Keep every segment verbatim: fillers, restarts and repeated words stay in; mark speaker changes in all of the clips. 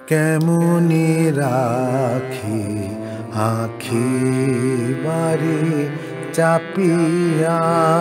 Speaker 1: কেমনে রাখি আখি বাড়ি চাপিয়া,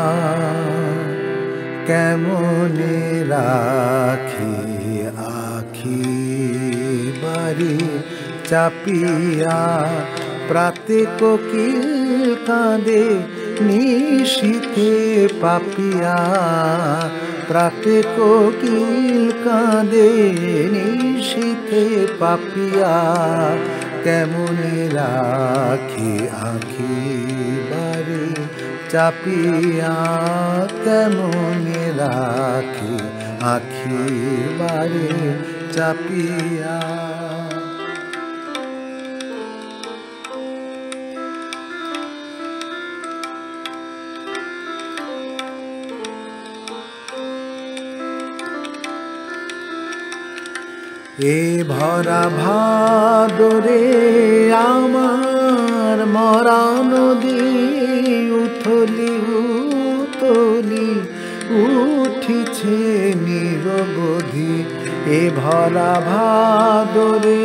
Speaker 1: কেমনে রাখি আখি বাড়ি চাপিয়া। প্রাতে কোকিল কাঁদে নিশীথে পাপিয়া, প্রাতে কোকিল কাঁদে নিশীথে পাপিয়া। কেমনে রাখি আখি বাড়ি চাপিয়া, কেমনে রাখি আখি বাড়ি চাপিয়া। এ ভরা ভাদরে আমার মরা নদী উথলি উথলি উঠিছে নিরবধি। এ ভরা ভাদরে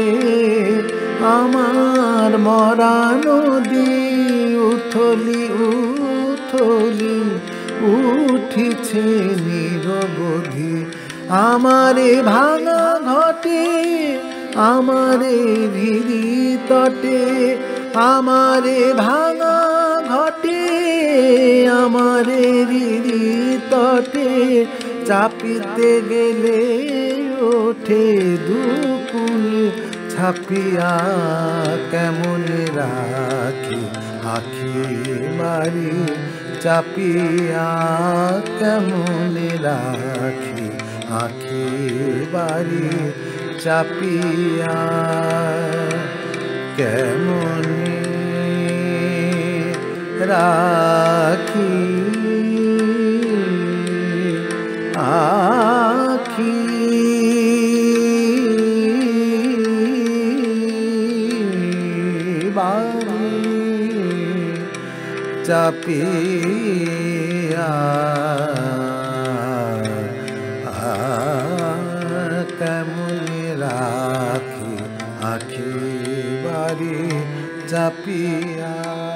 Speaker 1: আমার মরা নদী উথলি উথলি উঠিছে নিরবধি। আমারে ভাঙা ঘটে আমারে ভিড়ি তটে, আমারে ভাঙা ঘটে আমারে ভিড়ি তটে। চাপিতে গেলে ওঠে দুকুল ছাপিয়া, কেমনে রাখি আখি বাড়ি চাপিয়া, কেমনে রাখি আখি বাড়ি চাপিয়া। কেমনে রাখি আখি বাড়ি চাপিয়া, কেমনে রাখি আখি বাড়ি চাপিয়া।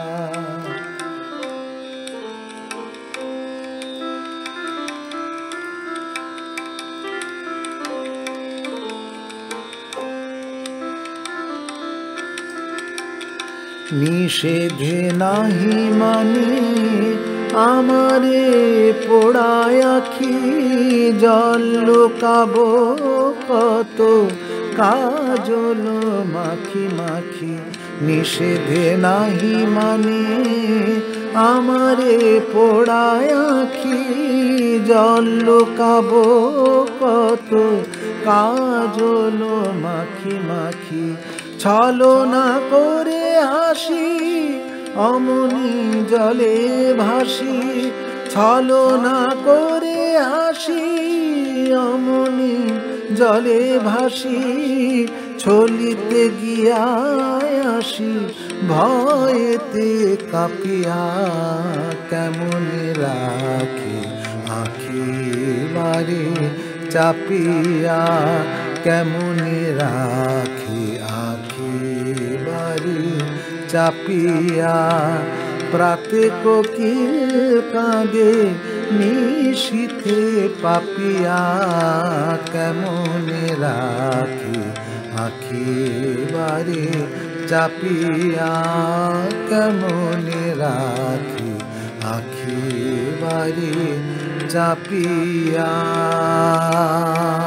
Speaker 1: নিষেধে নাহি মানে আমারে পোড়ায় আখি, জল লুকাবো কত কাজল মাখি মাখি। নিষেধে নাহি মানে আমারে পোড়ায় আখি, জল লুকাবো কত কাজল মাখি মাখি। ছলনা করে হাসি অমনি জলে ভাসি, ছলনা করে হাসি অমনি জলে ভাসি। ছলিতে গিয়া আসি ভয়েতে কাঁপিয়া, কেমনে রাখি আখি বাড়ি চাপিয়া, কেমনে রাখি আখি বাড়ি চাপিয়া। প্রাতে কোকিল কাঁদে নিশীথে পাপিয়া, কেমনে রাখি আখি বাড়ি চাপিয়া, কেমনে রাখি আখি বাড়ি চাপিয়া।